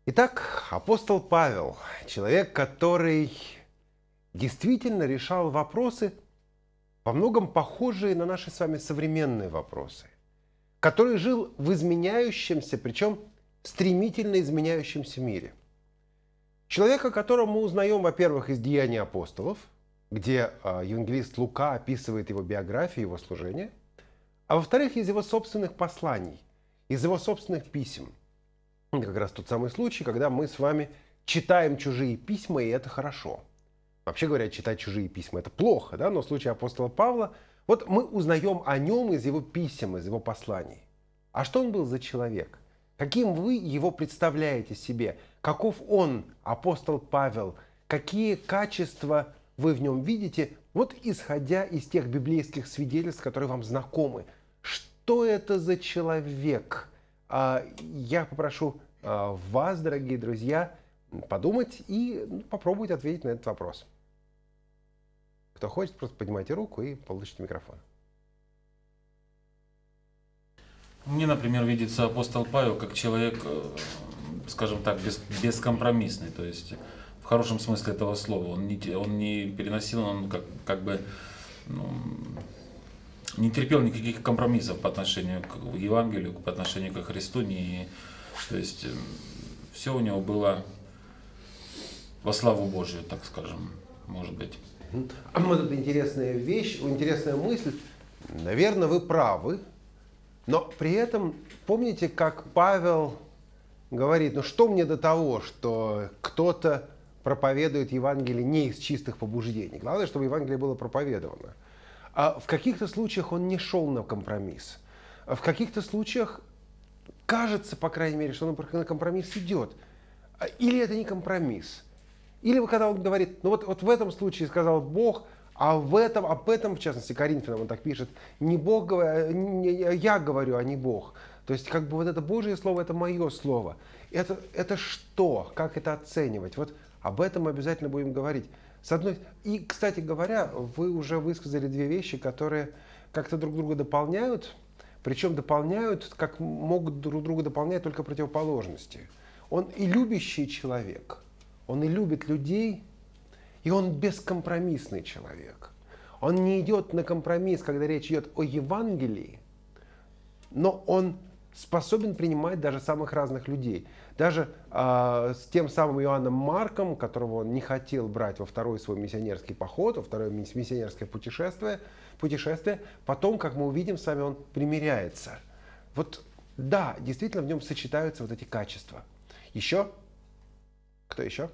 Итак, апостол Павел, человек, который действительно решал вопросы, во многом похожие на наши с вами современные вопросы, который жил в изменяющемся, причем стремительно изменяющемся мире. Человек, о котором мы узнаем, во-первых, из Деяний апостолов, где евангелист Лука описывает его биографию, его служение, а во-вторых, из его собственных посланий, из его собственных писем. Как раз тот самый случай, когда мы с вами читаем чужие письма, и это хорошо. Вообще говоря, читать чужие письма – это плохо, да? Но в случае апостола Павла, вот мы узнаем о нем из его писем, из его посланий. А что он был за человек? Каким вы его представляете себе? Каков он, апостол Павел? Какие качества вы в нем видите, вот исходя из тех библейских свидетельств, которые вам знакомы? Что это за человек? Я попрошу вас, дорогие друзья, подумать и попробовать ответить на этот вопрос. Кто хочет, просто поднимайте руку и получите микрофон. Мне, например, видится апостол Павел как человек, скажем так, бескомпромиссный, то есть в хорошем смысле этого слова. Он не переносил, он как бы не терпел никаких компромиссов по отношению к Евангелию, по отношению к Христу. То есть все у него было во славу Божию, так скажем, может быть. Вот это интересная вещь, интересная мысль. Наверное, вы правы. Но при этом, помните, как Павел говорит, ну что мне до того, что кто-то проповедует Евангелие не из чистых побуждений. Главное, чтобы Евангелие было проповедовано. А в каких-то случаях он не шел на компромисс. В каких-то случаях кажется, по крайней мере, что он на компромисс идет. Или это не компромисс. Или когда он говорит, ну вот в этом случае сказал Бог, а об этом, в частности, Коринфянам он так пишет, не Бог, я говорю, а не Бог. То есть как бы вот это Божье слово, это мое слово. Это что? Как это оценивать? Вот об этом мы обязательно будем говорить. И, кстати говоря, вы уже высказали две вещи, которые как-то друг друга дополняют, причем дополняют, как могут друг друга дополнять только противоположности. Он и любящий человек, он и любит людей, и он бескомпромиссный человек. Он не идет на компромисс, когда речь идет о Евангелии, но он способен принимать даже самых разных людей. Даже с тем самым Иоанном Марком, которого он не хотел брать во второй свой миссионерский поход, во второе миссионерское путешествие, потом, как мы увидим с вами, он примиряется. Вот да, действительно в нем сочетаются вот эти качества. Еще? Кто еще?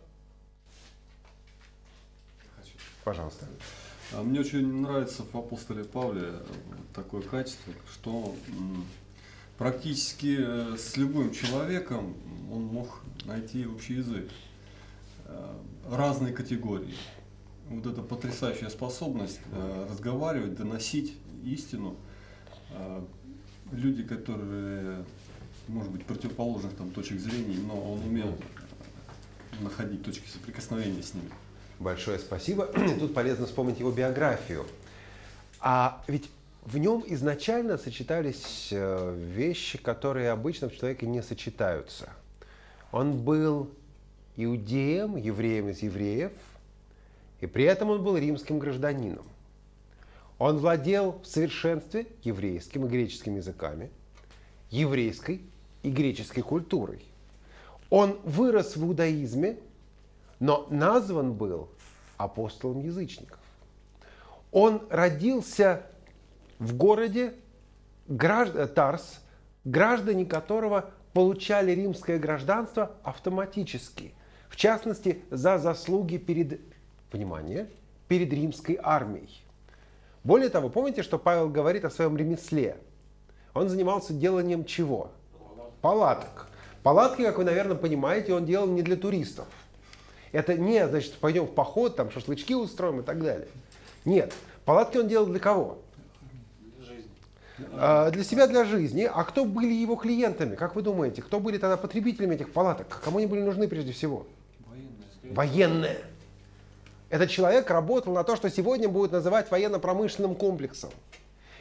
Пожалуйста. Мне очень нравится в апостоле Павле такое качество, что практически с любым человеком он мог найти общий язык, разные категории. Вот эта потрясающая способность разговаривать, доносить истину. Люди, которые, может быть, противоположных там точек зрения, но он умел находить точки соприкосновения с ними. Большое спасибо. Тут полезно вспомнить его биографию. А ведь в нем изначально сочетались вещи, которые обычно в человеке не сочетаются. Он был иудеем, евреем из евреев, и при этом он был римским гражданином. Он владел в совершенстве еврейским и греческим языками, еврейской и греческой культурой. Он вырос в иудаизме, но назван был апостолом язычников. Он родился в городе Тарс, граждане которого получали римское гражданство автоматически. В частности, за заслуги перед римской армией. Более того, помните, что Павел говорит о своем ремесле? Он занимался деланием чего? Палаток. Палатки, как вы, наверное, понимаете, он делал не для туристов. Это не, значит, пойдем в поход, там шашлычки устроим и так далее. Нет, палатки он делал для кого? Для жизни. Для себя, для жизни. А кто были его клиентами? Как вы думаете, кто были тогда потребителями этих палаток? Кому они были нужны прежде всего? Военные. Этот человек работал на то, что сегодня будет называть военно-промышленным комплексом.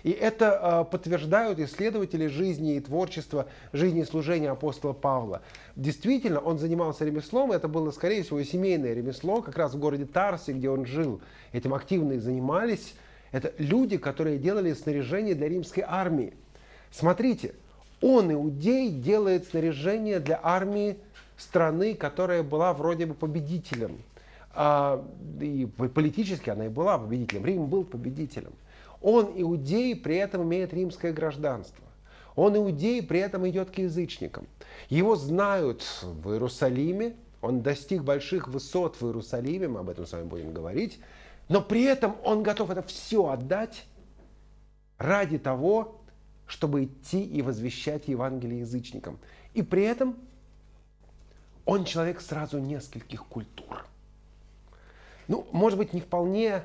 И это подтверждают исследователи жизни и творчества, жизни и служения апостола Павла. Действительно, он занимался ремеслом, это было, скорее всего, семейное ремесло, как раз в городе Тарсе, где он жил. Этим активно и занимались. Это люди, которые делали снаряжение для римской армии. Смотрите, он, иудей, делает снаряжение для армии страны, которая была вроде бы победителем. И политически она и была победителем. Рим был победителем. Он, иудей, при этом имеет римское гражданство. Он, иудей, при этом идет к язычникам. Его знают в Иерусалиме. Он достиг больших высот в Иерусалиме. Мы об этом с вами будем говорить. Но при этом он готов это все отдать ради того, чтобы идти и возвещать Евангелие язычникам. И при этом он человек сразу нескольких культур. Ну, может быть, не вполне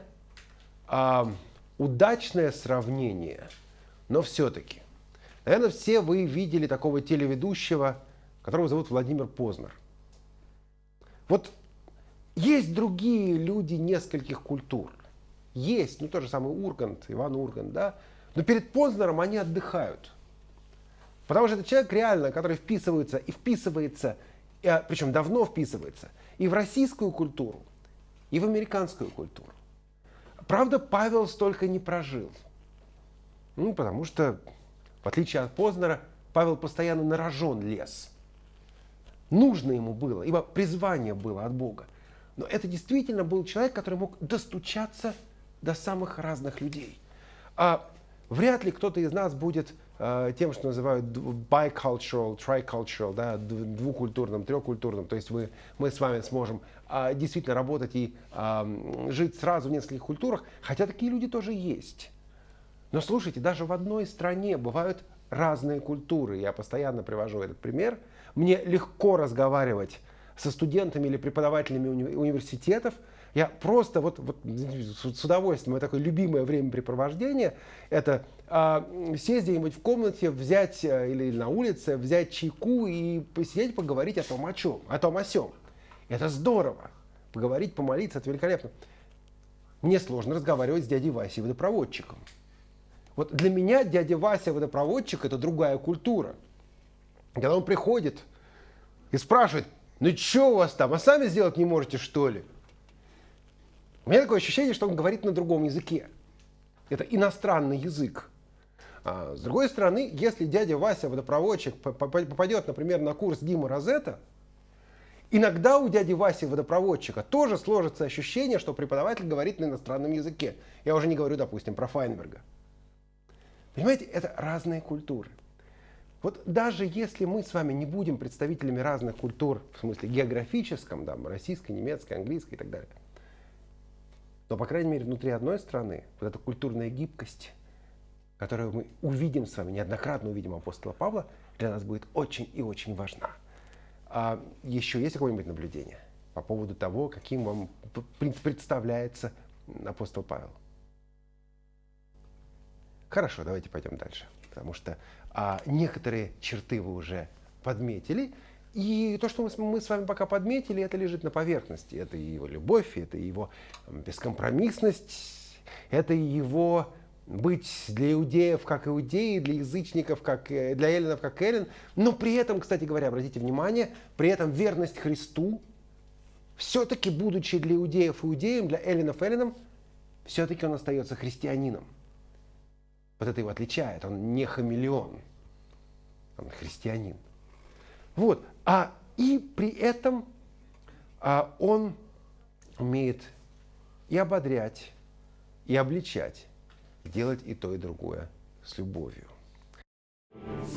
удачное сравнение, но все-таки. Наверное, все вы видели такого телеведущего, которого зовут Владимир Познер. Вот есть другие люди нескольких культур. Есть, ну, тот же самый Ургант, Иван Ургант, да. Но перед Познером они отдыхают. Потому что это человек реально, который вписывается, причем давно вписывается, и в российскую культуру, и в американскую культуру. Правда, Павел столько не прожил. Ну, потому что, в отличие от Познера, Павел постоянно на рожон лез. Нужно ему было, ибо призвание было от Бога. Но это действительно был человек, который мог достучаться до самых разных людей. Вряд ли кто-то из нас будет тем, что называют bicultural, tricultural, да, двукультурным, трехкультурным. То есть мы с вами сможем действительно работать и жить сразу в нескольких культурах, хотя такие люди тоже есть. Но слушайте, даже в одной стране бывают разные культуры. Я постоянно привожу этот пример. Мне легко разговаривать со студентами или преподавателями университетов. Я просто с удовольствием, это такое любимое времяпрепровождение, это сесть где-нибудь в комнате, взять или на улице, взять чайку и посидеть, поговорить о том о сём. Это здорово. Поговорить, помолиться, это великолепно. Мне сложно разговаривать с дядей Васей водопроводчиком. Вот для меня дядя Вася водопроводчик — это другая культура. Когда он приходит и спрашивает: ну что у вас там, а сами сделать не можете, что ли? У меня такое ощущение, что он говорит на другом языке. Это иностранный язык. С другой стороны, если дядя Вася водопроводчик попадет, например, на курс Димы Розетта, иногда у дяди Васи водопроводчика тоже сложится ощущение, что преподаватель говорит на иностранном языке. Я уже не говорю, допустим, про Файнберга. Понимаете, это разные культуры. Вот даже если мы с вами не будем представителями разных культур, в смысле географическом, да, российской, немецкой, английской и так далее, но, по крайней мере, внутри одной страны вот эта культурная гибкость, которую мы увидим с вами, неоднократно увидим апостола Павла, для нас будет очень и очень важна. А еще есть какое-нибудь наблюдение по поводу того, каким вам представляется апостол Павел? Хорошо, давайте пойдем дальше, потому что некоторые черты вы уже подметили. И то, что мы с вами пока подметили, это лежит на поверхности. Это и его любовь, это и его бескомпромиссность, это и его быть для иудеев как иудеи, для язычников, для эллинов как эллин. Но при этом, кстати говоря, обратите внимание, при этом верность Христу, все-таки будучи для иудеев иудеем, для эллинов эллином, все-таки он остается христианином. Вот это его отличает. Он не хамелеон, он христианин. Вот. И при этом он умеет и ободрять, и обличать, делать и то, и другое с любовью.